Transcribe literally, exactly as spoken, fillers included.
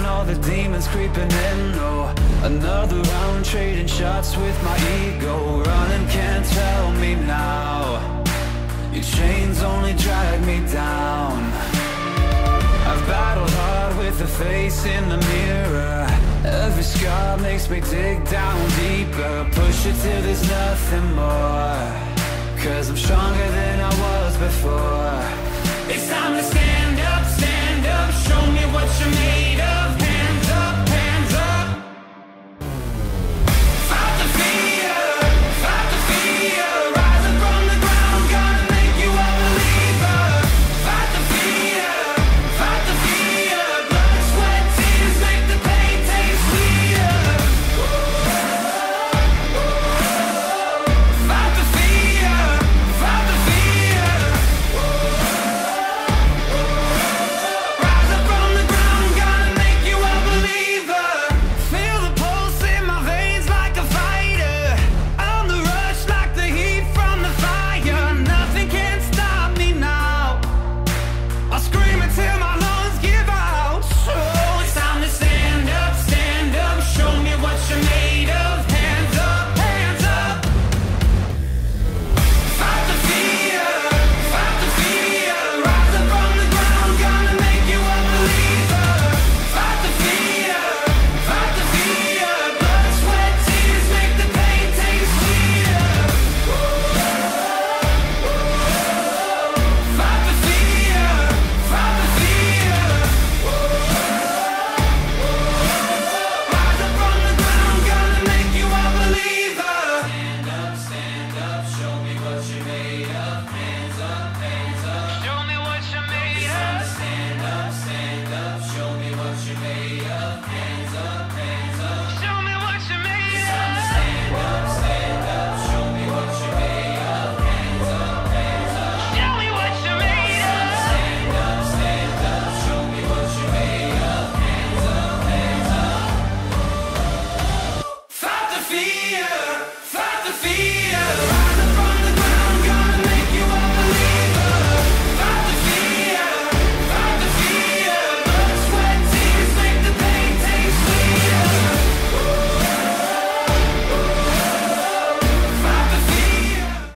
all the demons creeping in. Oh, another round trading shots with my ego. Running can't tell me now. Your chains only drag me down. I've battled hard with the face in the mirror. Every scar makes me dig down deeper. Push it till there's nothing more, 'cause I'm stronger than I was before. It's time to stand up, stand up. Show me what you're made